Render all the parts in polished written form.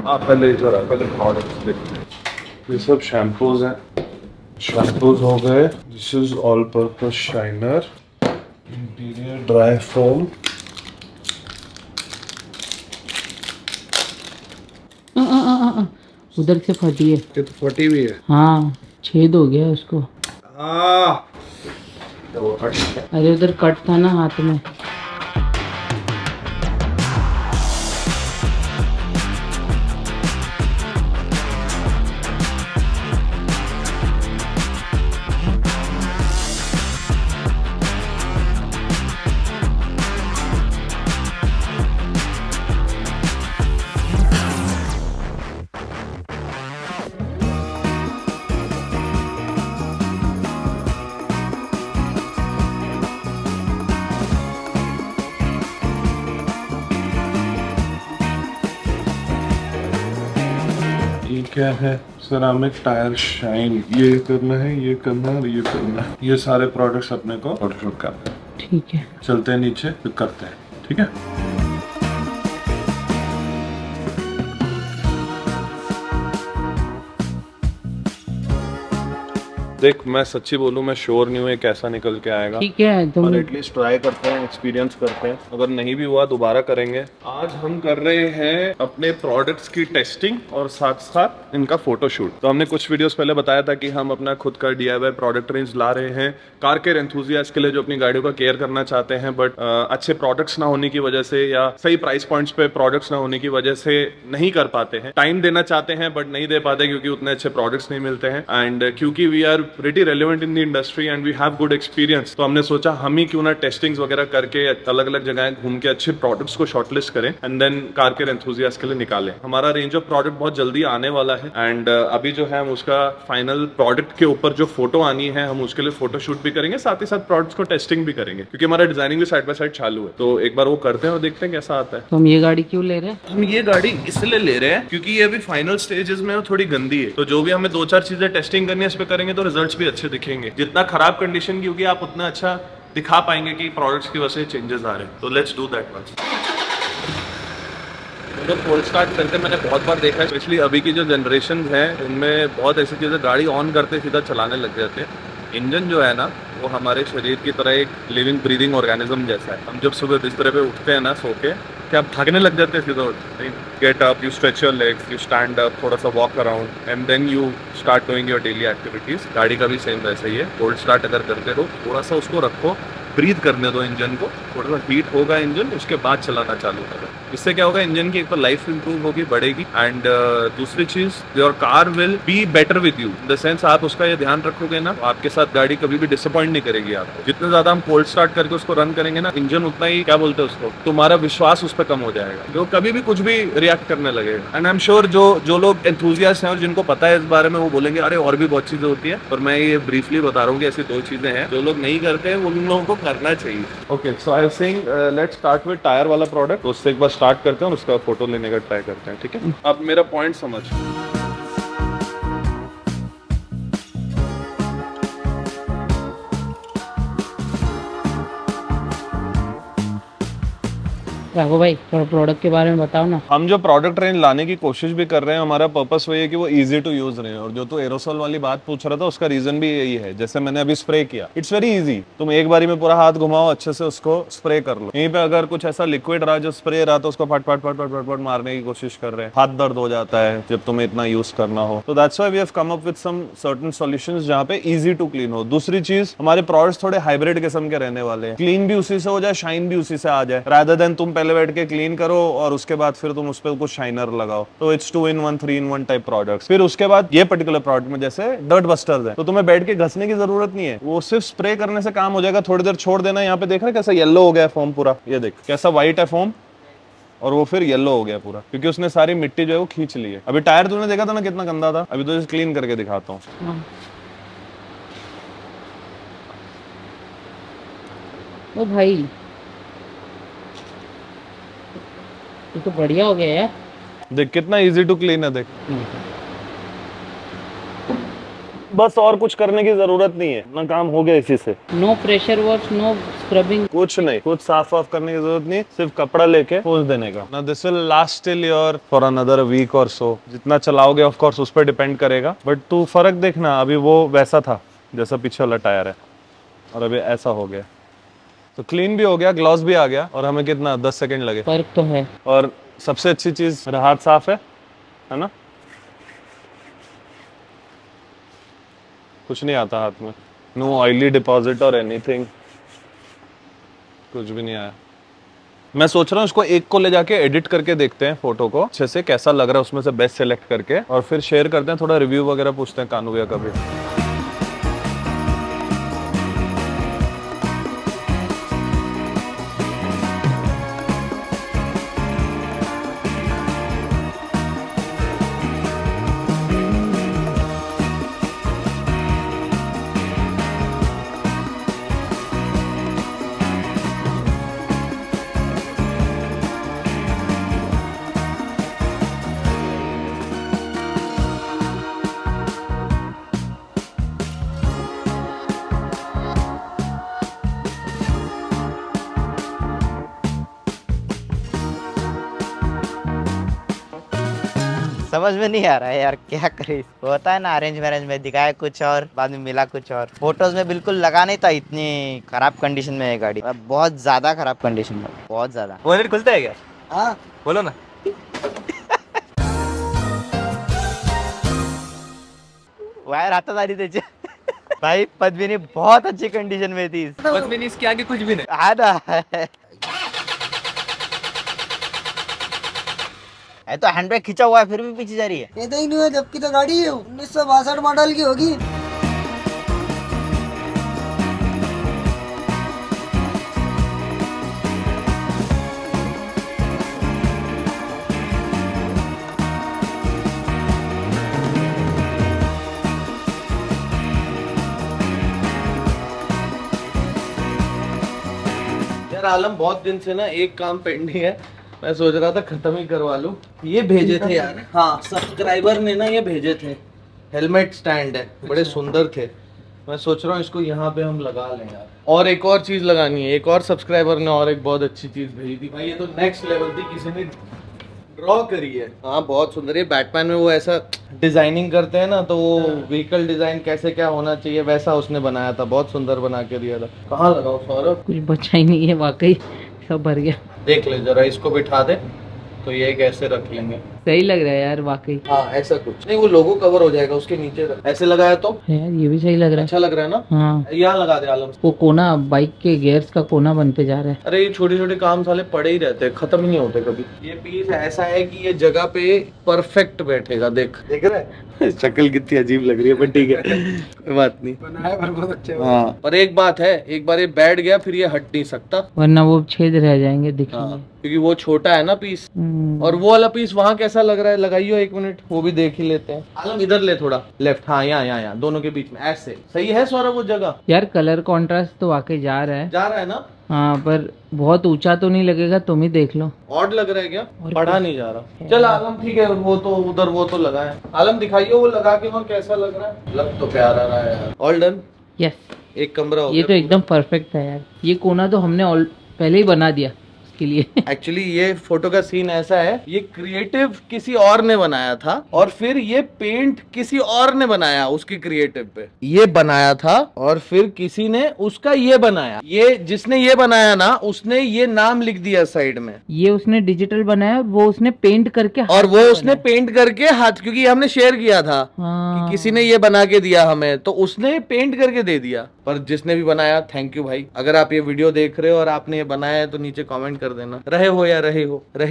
आप पहले प्रोडक्ट्स देखते हैं। ये सब शैम्पूज हैं। शैम्पूज हो गए। This is all purpose shiner, interior dry foam. उधर से फटी है। ये तो फटी हुई है। हाँ, छेद हो गया उसको। अरे उधर कट था ना हाथ में। ये क्या है? Ceramic tyre shine. ये करना है, ये करना है और ये करना है। ये सारे प्रोडक्ट्स अपने को फोटोशूट करते हैं। ठीक है, चलते हैं नीचे, फिर करते हैं। ठीक है। देख, मैं सच्ची बोलूं, मैं श्योर नहीं हूँ ये कैसा निकल के आएगा। ठीक है तुम। और एटलीस्ट ट्राई करते हैं, एक्सपीरियंस करते हैं। अगर नहीं भी हुआ दोबारा करेंगे। आज हम कर रहे हैं अपने प्रोडक्ट्स की टेस्टिंग और साथ साथ इनका फोटोशूट। तो हमने कुछ वीडियोस पहले बताया था कि हम अपना खुद का DIY प्रोडक्ट रेंज ला रहे हैं कार केयर एंथुसियास्ट के लिए, जो अपनी गाड़ियों का केयर करना चाहते हैं बट अच्छे प्रोडक्ट्स ना होने की वजह से या सही प्राइस पॉइंट्स पे प्रोडक्ट्स ना होने की वजह से नहीं कर पाते हैं। टाइम देना चाहते हैं बट नहीं दे पाते क्योंकि उतने अच्छे प्रोडक्ट्स नहीं मिलते हैं। एंड क्योंकि we are pretty relevant in the industry and we have good experience, तो हमने सोचा हम ही क्यों ना टेस्टिंग्स वगैरह करके अलग अलग जगह घूम के अच्छे प्रोडक्ट्स को शॉर्टलिस्ट करें and then car care enthusiast के लिए निकालें। हमारा रेंज ऑफ प्रोडक्ट बहुत जल्दी आने वाला है एंड अभी जो है हम उसका फाइनल प्रोडक्ट के ऊपर जो फोटो आनी है हम उसके लिए फोटोशूट भी करेंगे, साथ ही साथ प्रोडक्ट्स को टेस्टिंग भी करेंगे क्योंकि हमारा डिजाइनिंग भी साइड बाय साइड चालू है। तो एक बार वो करते हैं और देखते हैं कैसा आता है। तो हम ये गाड़ी क्यों ले रहे हैं? हम ये गाड़ी इसलिए ले रहे हैं क्योंकि ये अभी फाइनल स्टेजेस में थोड़ी गंदी है, तो जो भी हमें 2-4 चीजें टेस्टिंग करनी है इस पे करेंगे तो रिजल्ट्स भी अच्छे दिखेंगे। जितना खराब कंडीशन की होगी आप उतना अच्छा दिखा पाएंगे कि प्रोडक्ट्स की वजह से चेंजेस आ रहे हैं। तो लेट्स डू दैट वंस। तो कोल्ड स्टार्ट करके मैंने बहुत बार देखा है, स्पेशली अभी की जो जनरेशन है उनमें बहुत ऐसी चीज़ें गाड़ी ऑन करते सीधा चलाने लग जाते हैं। इंजन जो है ना वो हमारे शरीर की तरह एक लिविंग ब्रीदिंग ऑर्गेनिज्म जैसा है। हम जब सुबह बिस्तर पे उठते हैं ना सो के, क्या आप भागने लग जाते हैं सीधा उठते? Get up, you stretch your legs, you stand up, थोड़ा सा walk around and then you start doing your daily activities. गाड़ी का भी सेम वैसा ही है। कोल्ड स्टार्ट अगर करते हो थोड़ा सा उसको रखो, ब्रीथ करने दो इंजन को, थोड़ा सा हीट होगा इंजन, उसके बाद चलाना चालू करो। इससे क्या होगा, इंजन की एक तो लाइफ इंप्रूव होगी, बढ़ेगी एंड दूसरी चीज your car will be better with you in the sense आप उसका ये ध्यान रखोगे ना, आपके साथ गाड़ी कभी भी डिसअपॉइंट नहीं करेगी आपको। जितने ज्यादा हम कोल्ड स्टार्ट करके उसको रन करेंगे ना, इंजन उतना ही क्या बोलते हैं उसको, तुम्हारा विश्वास उस पर कम हो जाएगा, जो कभी भी कुछ भी रिएक्ट करने लगेगा। एंड आई एम श्योर जो लोग एंथुसियास्ट हैं और जिनको पता है इस बारे में वो बोलेंगे अरे और भी बहुत चीजें होती है, पर मैं ये ब्रीफली बता रहा हूँ कि ऐसी 2 चीजें हैं जो लोग नहीं करते हैं, उन लोगों को करना चाहिए। Okay, so I am saying let's start with tyre वाला प्रोडक्ट। तो उससे एक बार स्टार्ट करते हैं और उसका फोटो लेने का ट्राई करते हैं, ठीक है? अब मेरा पॉइंट समझ। राघव भाई थोड़ा प्रोडक्ट के बारे में बताओ ना। हम जो प्रोडक्ट रेंज लाने की कोशिश भी कर रहे हैं, हमारा पर्पस वही है कि वो इजी टू यूज रहे। और जो तो एरोसोल वाली बात पूछ रहा था उसका रीजन भी यही है। जैसे मैंने अभी स्प्रे किया, इट्स वेरी इजी, तुम एक बारी में पूरा हाथ घुमाओ, अच्छे से उसको स्प्रे कर लो। यहीं पे अगर कुछ ऐसा लिक्विड रहा जो स्प्रे रहा तो उसको फट फट फट फट फट फट मारने की कोशिश कर रहे हैं, हाथ दर्द हो जाता है जब तुम्हें इतना यूज करना हो। तो that's why we have come up with some certain solutions जहां पे इजी टू क्लीन हो। दूसरी चीज, हमारे प्रोडक्ट्स थोड़े हाइब्रिड किस्म के रहने वाले हैं। क्लीन भी उसी से हो जाए, शाइन भी उसी से आ जाए, रादर देन तुम पहले बैठ के क्लीन करो और उसके बाद फिर तुम उस पर कुछ शाइनर लगाओ। तो it's 2 in 1 3 in 1 type products. फिर उसके बाद ये पर्टिकुलर प्रोडक्ट में जैसे डर्ट बस्टर्स है, तो तुम्हें बैठ के घसने की जरूरत नहीं है, वो सिर्फ स्प्रे करने से काम हो जाएगा। थोड़ी देर छोड़ देना। यहाँ पे देख रहे कैसा येलो हो गया फोम पूरा, ये देख कैसा व्हाइट है फोम और वो फिर येलो हो गया पूरा, क्योंकि उसने सारी मिट्टी जो है वो खींच ली है। अभी टायर तूने देखा था ना कितना गंदा था, अभी तो क्लीन करके दिखाता हूँ। ओ भाई ये तो बढ़िया हो गया यार। देख कितना इजी टू क्लीन है, देख बस और कुछ करने की जरूरत नहीं है, अपना काम हो गया इसी से। No pressure wash, no scrubbing, कुछ नहीं, कुछ साफ वाफ करने की जरूरत नहीं, सिर्फ कपड़ा लेके पोंछ देने का। ना this will last till your for another week or so. जितना चलाओगे ऑफ कोर्स उस पर डिपेंड करेगा, बट तू फर्क देखना, अभी वो वैसा था जैसा पीछे वाला टायर है और अभी ऐसा हो गया। तो क्लीन भी हो गया, ग्लॉस भी आ गया, और हमें कितना 10 सेकंड लगे। फर्क तो है। और सबसे अच्छी चीज, मेरा हाथ साफ है ना, कुछ नहीं आता हाथ में, no oily deposit or anything, कुछ भी नहीं आया। मैं सोच रहा हूँ इसको एक को ले जाके एडिट करके देखते हैं, फोटो को अच्छे से कैसा लग रहा है उसमें से बेस्ट सेलेक्ट करके, और फिर शेयर करते हैं, थोड़ा रिव्यू वगैरह पूछते हैं कानू भैया का भी। समझ में नहीं आ रहा है यार, क्या करे इसको। होता है ना अरेंज मैरेज में, दिखाया कुछ और बाद में मिला कुछ और। फोटोज में बिल्कुल लगा नहीं था, इतनी खराब कंडीशन में है गाड़ी, बहुत ज्यादा खराब कंडीशन में, बहुत ज्यादा। बोनट खुलता है क्या? हाँ बोलो ना। वायर हातात आली त्याची। भाई पद्मिनी बहुत अच्छी कंडीशन में थी। पद्मिनी इसके आगे कुछ भी नहीं। हाँ ना, तो हैंडब्रेक खींचा हुआ है फिर भी पीछे जा रही है। ये तो ही नहीं है, जबकि तो गाड़ी 1962 मॉडल की होगी। यार आलम, बहुत दिन से ना एक काम पेंडिंग है, मैं सोच रहा था खत्म ही करवा लूं। ये भेजे थे यार, हाँ सब्सक्राइबर ने ना ये भेजे थे, हेलमेट स्टैंड है, बड़े सुंदर थे। मैं सोच रहा हूँ इसको यहाँ पे हम लगा लें यार। और एक और चीज लगानी है, एक और सब्सक्राइबर ने और एक बहुत अच्छी चीज भेजी थी भाई, ये तो नेक्स्ट लेवल थी, किसी ने ड्रॉ करी है। हाँ बहुत सुंदर है। बैटमैन में वो ऐसा डिजाइनिंग करते हैं ना, तो वो व्हीकल डिजाइन कैसे क्या होना चाहिए वैसा उसने बनाया था, बहुत सुंदर बना के दिया था। कहाँ लगाओ सौरभ? कुछ बचा ही नहीं है, वाकई सब भर गया। देख ले जरा, इसको बिठा दे तो ये कैसे रख लेंगे। सही लग रहा है यार वाकई। हाँ ऐसा कुछ नहीं, वो लोगो कवर हो जाएगा उसके नीचे रख। ऐसे लगाया तो यार ये भी सही लग रहा है। अच्छा लग रहा है ना? हाँ यहाँ लगा दे आलम। वो कोना बाइक के गियर्स का कोना बनते जा रहा है। अरे ये छोटे छोटे काम साले पड़े ही रहते हैं, खत्म ही नहीं होते कभी। ये पीस ऐसा है कि ये जगह पे परफेक्ट बैठेगा। देख रहा है शक्ल कितनी अजीब लग रही है, पर ठीक है कोई बात नहीं, बनाया पर बहुत अच्छे। हाँ पर एक बात है, एक बार ये बैठ गया फिर ये हट नहीं सकता, वरना वो छेद रह जाएंगे दिखेंगे। क्योंकि वो छोटा है ना पीस। और वो वाला पीस वहाँ कैसा लग रहा है, लगाइयो एक मिनट, वो भी देख ही लेते हैं। आलम इधर ले थोड़ा लेफ्ट, हाँ यहाँ दोनों के बीच में ऐसे सही है सौरभ वो जगह? यार कलर कॉन्ट्रास्ट तो वाकई जा रहा है ना? हाँ पर बहुत ऊंचा तो नहीं लगेगा, तुम ही देख लो। ऑड लग रहा है क्या? पढ़ा नहीं जा रहा। चल आलम ठीक है, वो तो उधर वो तो लगा है। आलम दिखाइए वो लगा के वहाँ कैसा लग रहा है। लग तो प्यारा रहा है यार। All done. यस, एक कमरा हो ये तो एकदम परफेक्ट है यार। ये कोना तो हमने पहले ही बना दिया के लिए। एक्चुअली ये फोटो का सीन ऐसा है, ये क्रिएटिव किसी और ने बनाया था और फिर ये पेंट किसी और ने बनाया उसकी क्रिएटिव पे, ये बनाया था और फिर किसी ने उसका ये बनाया। ये जिसने ये बनाया ना, उसने ये नाम लिख दिया साइड में। ये उसने डिजिटल बनाया, वो उसने पेंट करके और वो उसने पेंट करके हाथ, क्योंकि हमने शेयर किया था कि किसी ने ये बना के दिया हमें, तो उसने पेंट करके दे दिया। पर जिसने भी बनाया थैंक यू भाई। अगर आप ये वीडियो देख रहे हो और आपने ये बनाया है तो नीचे कमेंट कर देना, रहे हो या रहे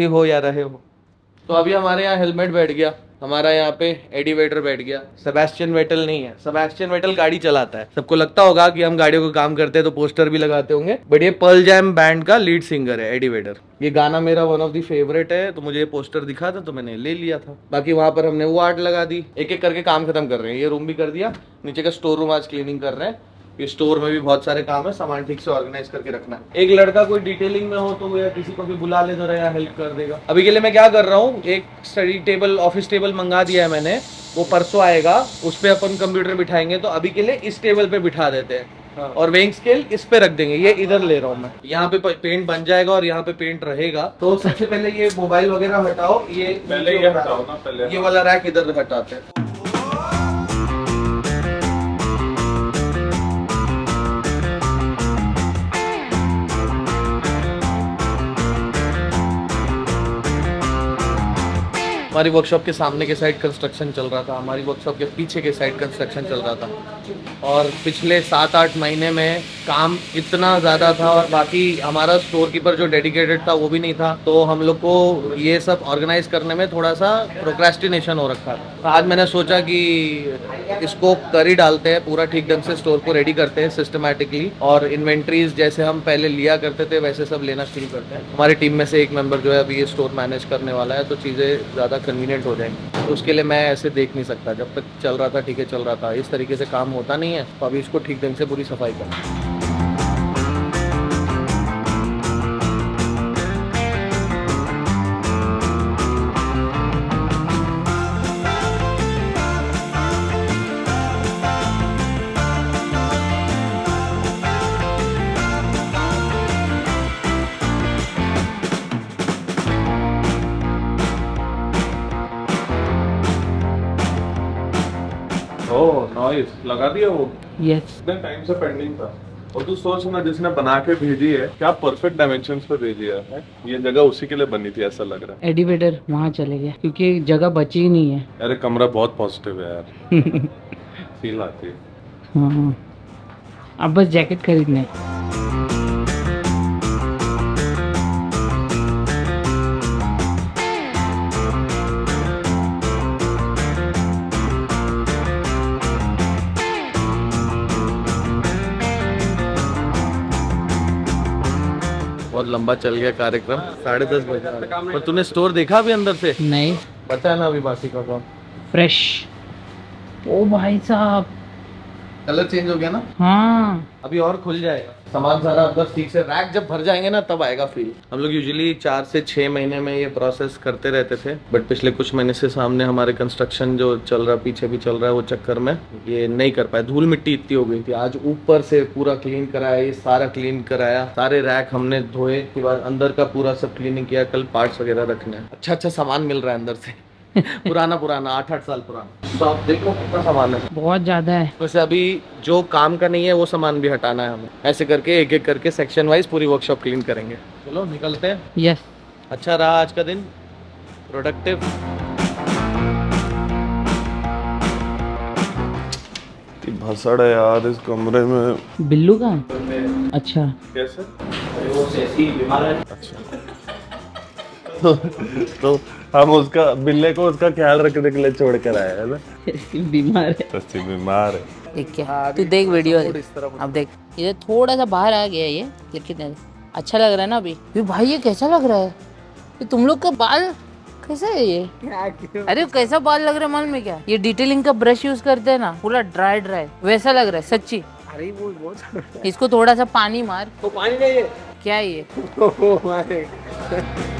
हो। तो अभी हमारे यहाँ हेलमेट बैठ गया, हमारा यहाँ पे एडी वेटर बैठ गया। सेबेस्टियन वेटल नहीं है, सेबेस्टियन वेटल गाड़ी चलाता है। सबको लगता होगा कि हम गाड़ियों का काम करते हैं तो पोस्टर भी लगाते होंगे, बट ये पर्ल जैम बैंड का लीड सिंगर है एडी वेटर। ये गाना मेरा वन ऑफ द फेवरेट है, तो मुझे ये पोस्टर दिखा था तो मैंने ले लिया था। बाकी वहां पर हमने वो आर्ट लगा दी, एक एक करके काम खत्म कर रहे हैं। ये रूम भी कर दिया, नीचे का स्टोर रूम आज क्लीनिंग कर रहे हैं। ये स्टोर में भी बहुत सारे काम है, सामान ठीक से ऑर्गेनाइज करके रखना है। एक लड़का कोई डिटेलिंग में हो तो या किसी को भी बुला ले तो या हेल्प कर देगा। अभी के लिए मैं क्या कर रहा हूँ, एक स्टडी टेबल, ऑफिस टेबल मंगा दिया है मैंने, वो परसों आएगा, उस पे अपन कंप्यूटर बिठाएंगे। तो अभी के लिए इस टेबल पे बिठा देते हैं और वेइंग स्केल इस पे रख देंगे। ये इधर ले रहा हूँ मैं, यहाँ पे पेंट बन जाएगा और यहाँ पे पेंट रहेगा। तो सबसे पहले ये मोबाइल वगैरह हटाओ, ये पहले ये हटाओ ना, पहले ये वाला रैक इधर हटाते हैं। हमारी वर्कशॉप के सामने के साइड कंस्ट्रक्शन चल रहा था, हमारी वर्कशॉप के पीछे के साइड कंस्ट्रक्शन चल रहा था। और पिछले 7-8 महीने में काम इतना ज़्यादा था और बाकी हमारा स्टोर कीपर जो डेडिकेटेड था वो भी नहीं था। तो हम लोग को ये सब ऑर्गेनाइज करने में थोड़ा सा प्रोक्रेस्टिनेशन हो रखा था। आज मैंने सोचा कि इसको कर ही डालते हैं, पूरा ठीक ढंग से स्टोर को रेडी करते हैं सिस्टमैटिकली, और इन्वेंट्रीज जैसे हम पहले लिया करते थे वैसे सब लेना शुरू करते हैं। हमारी टीम में से एक मेंबर जो है अभी ये स्टोर मैनेज करने वाला है, तो चीज़ें ज़्यादा कन्वीनियंट हो जाएंगी। तो उसके लिए मैं ऐसे देख नहीं सकता, जब तक चल रहा था ठीक है चल रहा था, इस तरीके से काम होता नहीं है। तो अभी इसको ठीक ढंग से पूरी सफाई करना। ओह नाइस, लगा दिया वो? यस। इतने टाइम से पेंडिंग था। और तू सोच ना, जिसने बना के भेजी है क्या परफेक्ट डायमेंशंस पे भेजी है। ये जगह उसी के लिए बनी थी ऐसा लग रहा है। एलिवेटर वहाँ चले गया क्योंकि जगह बची ही नहीं है। अरे कमरा बहुत पॉजिटिव है यार। फील आती है। हाँ, अब बस जैकेट खरीदना है। बहुत लंबा चल गया कार्यक्रम, 10:30 बजे। पर तूने स्टोर देखा अभी अंदर से? नहीं। पता है ना अभी बाकी का काम। फ्रेश। ओ भाई साहब, कलर चेंज हो गया ना? हाँ। अभी और खुल जाएगा सामान सारा अंदर ठीक से। रैक जब भर जाएंगे ना तब आएगा फील। हम लोग यूजुअली 4 से 6 महीने में ये प्रोसेस करते रहते थे, बट पिछले कुछ महीने से सामने हमारे कंस्ट्रक्शन जो चल रहा पीछे भी चल रहा है, वो चक्कर में ये नहीं कर पाए। धूल मिट्टी इतनी हो गई थी। आज ऊपर से पूरा क्लीन कराया, ये सारा क्लीन कराया, सारे रैक हमने धोए, के बाद अंदर का पूरा सब क्लीनिंग किया। कल पार्ट्स वगैरह रखने हैं। अच्छा सामान मिल रहा है अंदर से। पुराना 8-8 साल पुराना। तो आप देखो कितना सामान है, बहुत ज्यादा है। वैसे अभी जो काम का नहीं है वो सामान भी हटाना है हमें। ऐसे करके एक एक करके सेक्शन वाइज पूरी वर्कशॉप क्लीन करेंगे। चलो निकलते हैं। यस। अच्छा रहा आज का दिन, प्रोडक्टिव। भसड़ है यार इस कमरे में। बिल्लू का? अच्छा। कैसे? अच्छा। तो हम उसका बिल्ले को उसका ख्याल रखने के लिए छोड़ कर आए है ना। बीमार है। सच्ची बीमार है। देख क्या, तू देख वीडियो। अब देख, ये थोड़ा सा बाहर आ गया ये, लेकिन अच्छा लग रहा है ना अभी। ये भाई ये कैसा लग रहा है? ये तुम लोग का बाल कैसा है ये? अरे कैसा बाल लग रहा है मालूम में क्या? ये डिटेलिंग का ब्रश यूज करते हैं ना, पूरा ड्राई वैसा लग रहा है सच्ची। अरे वो इसको थोड़ा सा पानी मार। तो पानी नहीं है क्या है ये?